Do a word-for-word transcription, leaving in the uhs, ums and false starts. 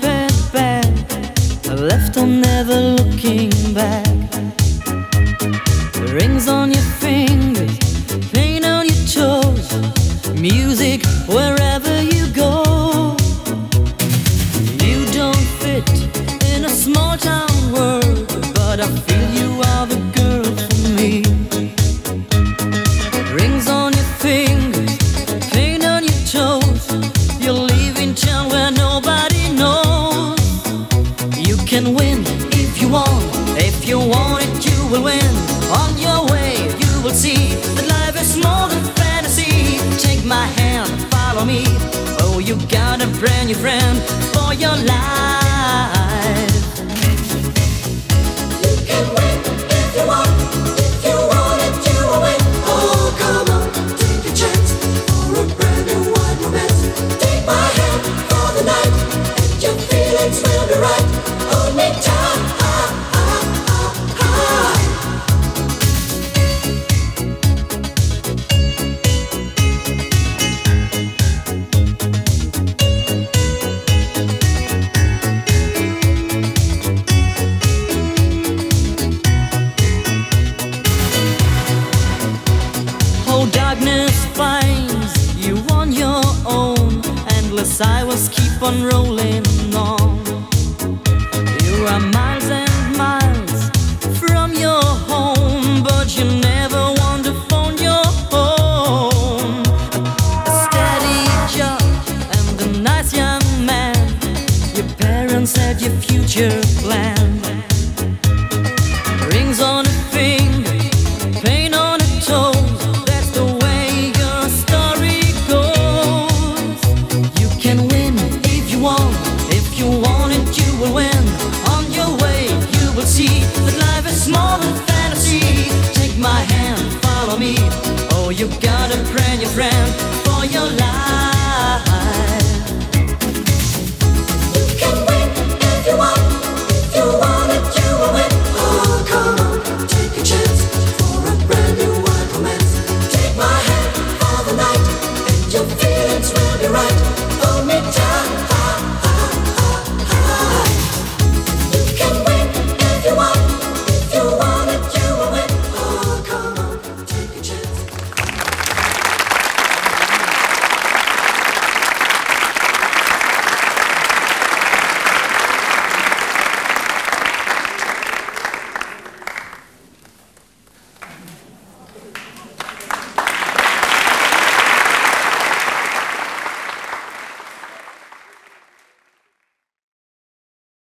carpetbag, left on never looking back. Rings on your fingers, paint on your toes, music wherever you go. You don't fit in a small town world, but I feel you are the girl for me. Rings on your fingers, paint on your toes, you're leaving town where nobody knows. You can win if you want, if you want it you will win. On your way you will see that life is more than fantasy. Take my hand, follow me, oh you got a brand new friend for your life. You can win if you want, if you want it you will win. Oh come on, take a chance for a brand new wide romance. Take my hand for the night, and your feelings will be right. Hold me tight, ah, ah, ah, ah. Oh, darkness finds you on your own, endless highways keep on rolling on. You are miles and miles from your home, but you never want to phone your home. A steady job and a nice young man, your parents had your future planned. Rings on a finger, paint on a toe, that's the way your story goes. You can win if you want, if you want it you will win.